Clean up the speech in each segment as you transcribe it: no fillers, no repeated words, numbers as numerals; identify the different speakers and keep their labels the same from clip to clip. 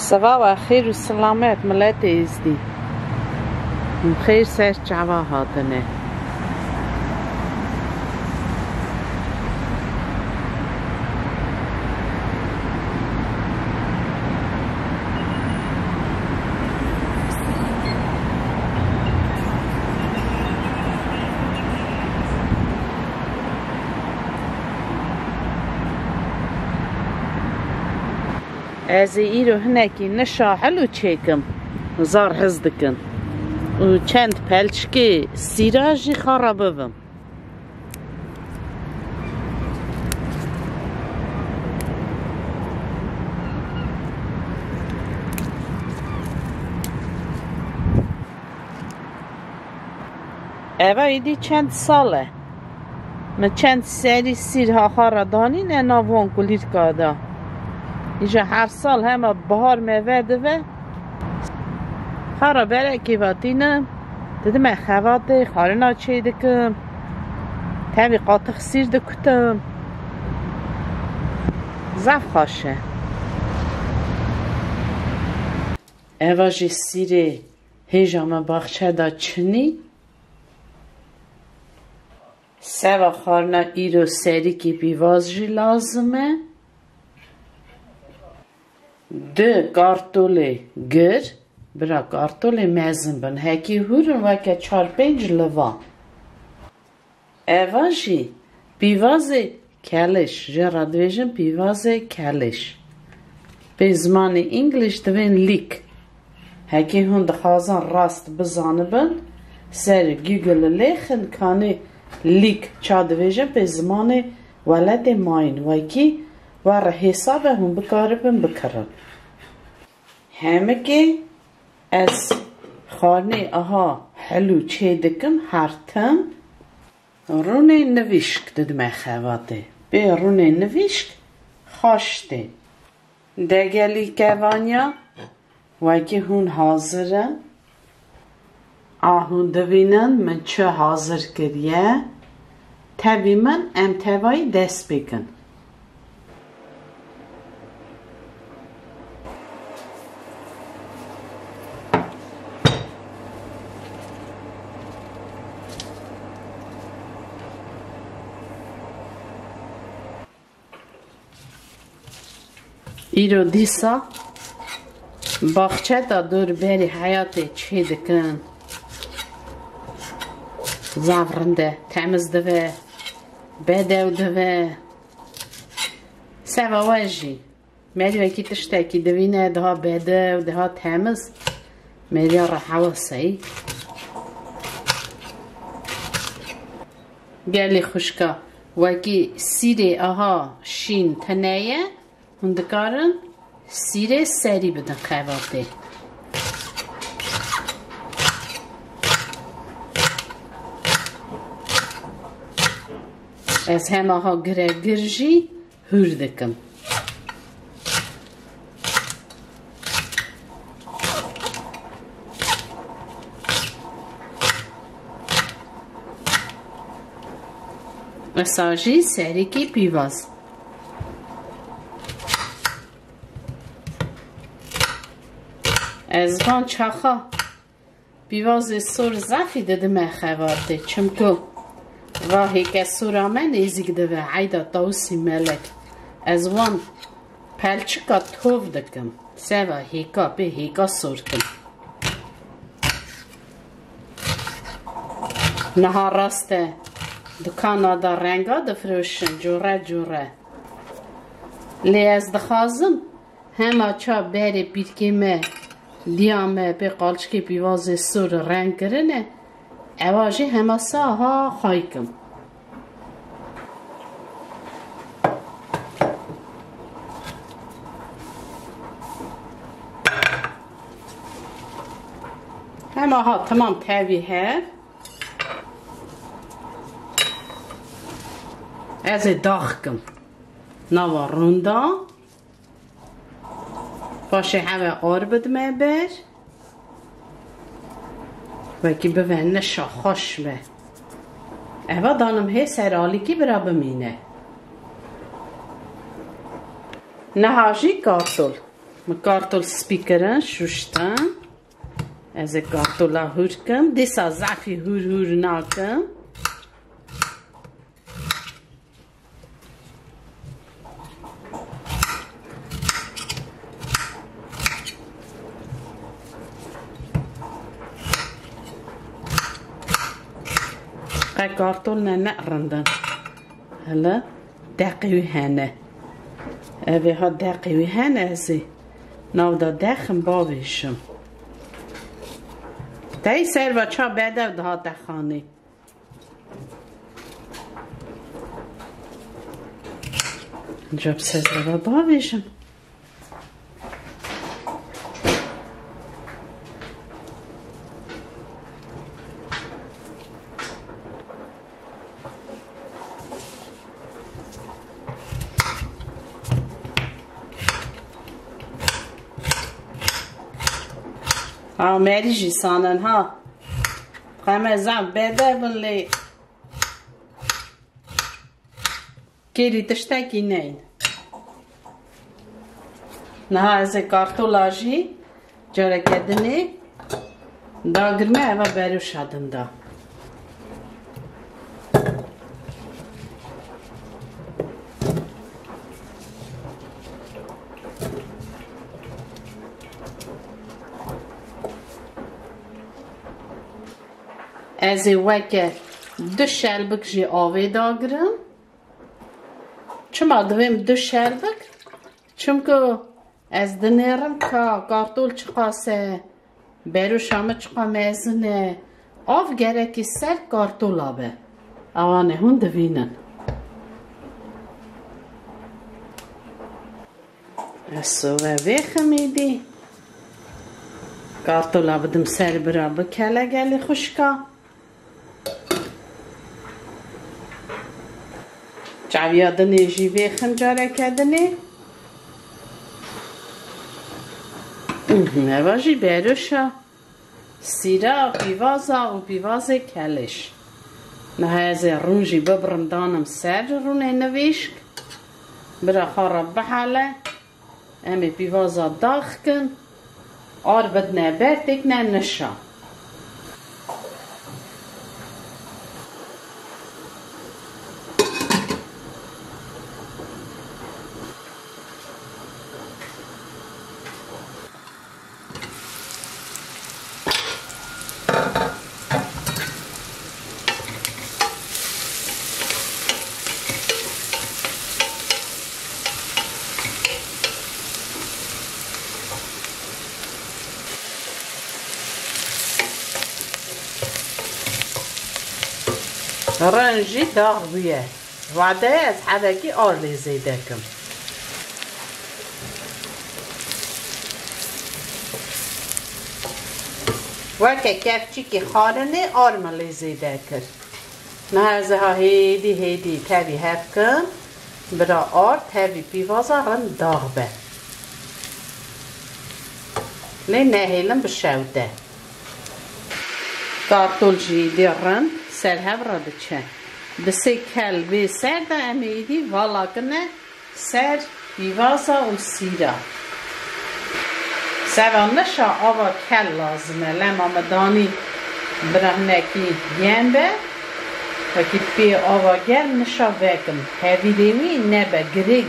Speaker 1: صباح الخير والسلامات ملاتي ازدي بخير سير جعبا هادنه از ایرو هنکی نشاحل و چیکم زار حزدکن و چند پلچکی سیراجی خرابه بم اوه ایدی چند ساله من چند سری سیرها خاردانی نه ناوان کلیر کادا اینجا هر سال همه بهار میوه دوه خارا بره کیواتینم دیدم خواته خارنا چی دکم تاوی قاطق سیر دکتم زف خاشه اواجی سیره هیجام باخچه دا چنی سوا خارنا ایرو سری کی بیواز جی لازمه دو کارتوله گر برا کارتوله مزن بن هکی هورن وکه 4-5 لوا اوانجی پیوازه کلش جرا دویجن پیوازه کلش به زمان انگلیش دوین لیک هکی هون دخوازن راست بزانه بن سر گوگل لیخن کانه لیک چا دویجن به زمان ولد ماین وکی وار حساب هم بکاربن بکرن همه که از خانه آها حلو چه دکم هر تم رونه نویشک ددم خواته به رونه نویشک خاشته دگلی کوانیا وکی هون حاضره آهون دوینن من چه حاضر کریه تبی من ام تبایی دست بکن ایرو دیسا باخچه دا دور بری حیات چه دکن زافرنده تمیز دوه بدو دوه سوا واجی مری وکی تشتاکی دوینه ده بده و ده تمیز مری را حواسی گلی خوشکا وکی سیره آها شین تنیه هندکارن سیره سری بدن خواته از همه ها گرجی هور دکم مساجی سری کی پیواز از وان چاخا بیواز سور زفی ددم خواته چمکو راهی که سورا من ایزیگ دوه عیدا تاوسی ملک از وان پلچکا توف دکم سوا هیکا به هیکا سور کن نها راسته دکانا دا رنگا دفروشن جوره جوره لی از دخوازم همه چا بری بیرکیمه دیامه به قالچکی بیواز سور رنگ کرنه اواجی همه ساها خواهیکم همه ها تمام تاوی هر از داغ کم نوا روندا باشه همه آر بدمه بر وکی بوینه شا خوش به اوه دانم هی سرالی کی برا بمینه نهاجی کارتول مكارتول سبيكرن شوشتن از کارتولا هور کم دیسا زعفی هور ناکم کارتول نه رندن هلا دقیقی هنه اوه ها دقیقی هنه ازی نو دا دخم باویشم تایی سر و چا بده و ده دخانی اینجا بسازه و باویشم مریجی سانن ها خمه زم بده بلی کیری تشتکی نین نه از کارتولا جی جاره کدنی دا گرمه و برو شدن دا از وقت دو شلبک جی آوی داگرم چما دویم دو شلبک چون که از دنیرم که کارتول چقاسه برو شامه چقا میزنه آف گرکی سر کارتول آبه اوانه هون دوینن از سوه ویخ میدی کارتول آبدم سر برا بکله گلی خوشکا جاویادنی جیوی خنجاره کردنی نواجی بروشا سیرا و بیواز کلش نه از رونجی ببرم دانم سر رونه نویشک برا خارب بحاله امی بیوازا داخ کن آر بدنه برتک نه نشا رنجی داغ بیه وعده از حدکی آر لیزیده کم وکه کفچی که خارنه آر ما لیزیده کرد نه از ها هیدی تاوی هف کن برا آر تاوی بیوازا رن داغ به لی نهیلم بشوده کارتول جیدی رن سر هفراده چه بسی کلبی سر دا امیدی والا کنه سر بیوازا و سیرا سوان نشا آوا کل لازمه لما مدانی برهنکی گنبه وکی پی آوا گرم نشا وکم هفیدیمی نبه گری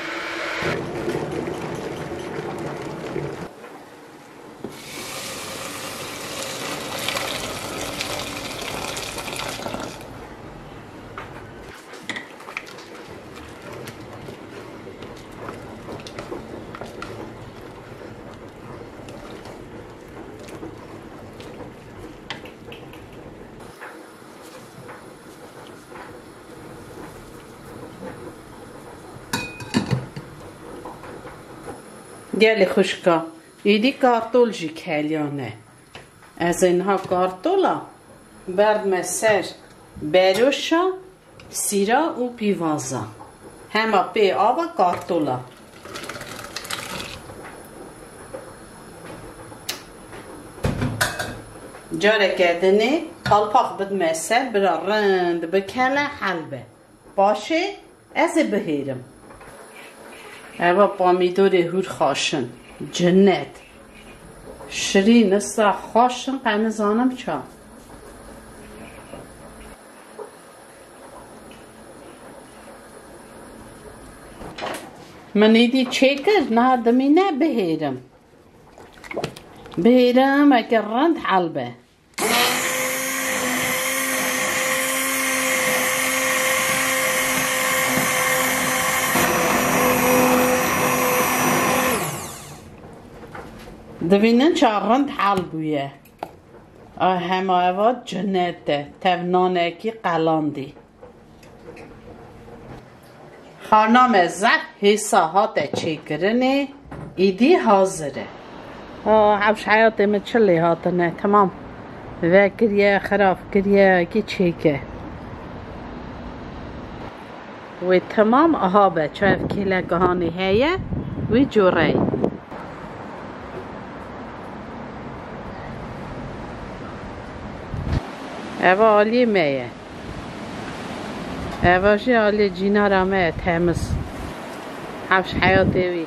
Speaker 1: گلی خوشکا ایدی کارتول جی کلیانه از اینها کارتولا برد سر بروشا سیرا و پیوازا همه پی آوا کارتولا جاره کردنی قلپاق بد مسر برا رند بکله حلبه باشه از بهیرم اوه پامیدور هور خاشن جنت شری نسا خوشن قنه زانم چا من ایدی چه کرد نه دمی نه بهیرم اگر رند حلبه دوینن چه رند حلبویه همه اواد جنته تونانه کی قلاندی خانم زد حساحات چی کرنه ایدی حاضره عبش حیاتی من چلی هاتنه تمام و کریه خراب کریه کی چی که و تمام آهابه چه کیله گهانی هیه و جوره اوه عالی میه اوه عالی جینا را میه تمز عبش حیاتی وی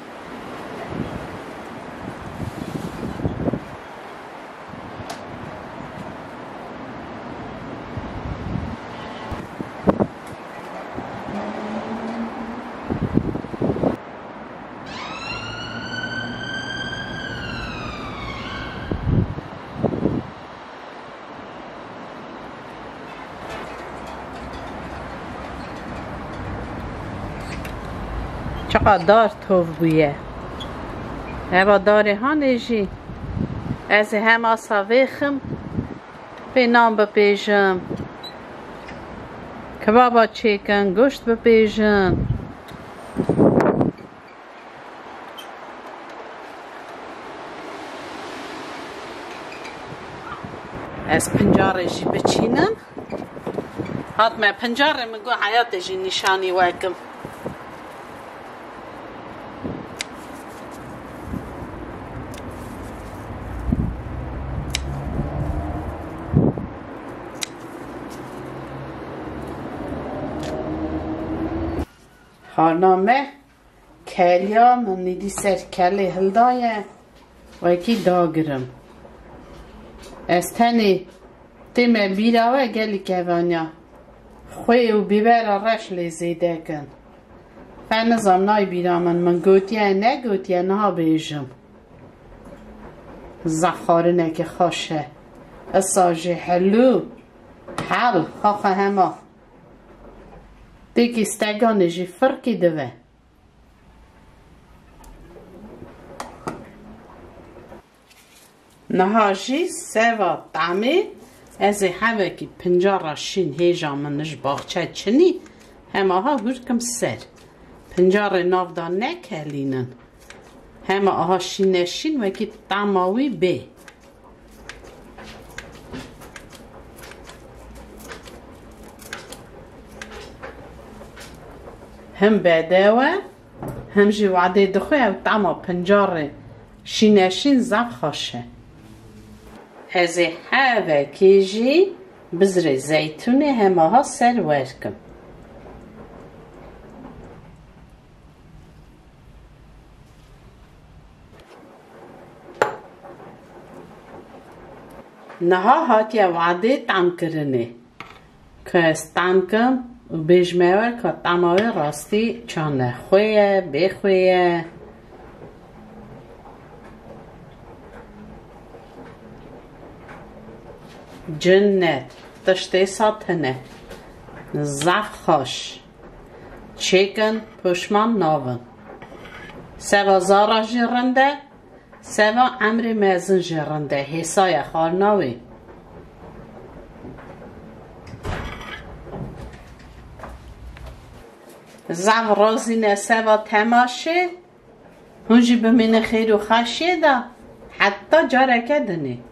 Speaker 1: چقدر دار توف بویه اوه داره ها نیجی از همه ساویخم به نام بپیجم کبابا چیکن گوشت بپیجم از پنجاره جی بچینم حتما پنجاره مگو حیات جی نشانی واکم خانامه کلیا من نیدی سر کلی هلدایه و یکی داگرم از تنی تیم بیراوه گلی کوانیا خوی و بیبر رش لیزیده کن فنظام نای بیرامن من گوتیه نه گوتیه نه بیجم زخارنه که خوشه اساجی حلو حل خواه همه دیگه استگانه جی فرقی دوه نهاجی سوا طعمی از همه که پنجاره شین هیجا منش باغچه چنی همه ها هرکم سر پنجاره نافدان نکلینن همه ها شین و که طعماوی بی هم بدوه هم جی وعده دخوه و طعما پنجاره شین زب خوشه از هوا کیجی بذر زیتونه همه ها سر ورکم نها هاتی وعده طعم کرنه که از طعم کم و بیجمهور که طعماوی راستی چانه خویه بخویه جنت تشتی ساتنه زخ خوش چیکن پشمان ناون سوا زارا جرنده سوا امر میزن جرنده حسای خارناوی زم رازینه سوا تماشه هنجی بمین خیر و خشیه دا حتی جارکه دنی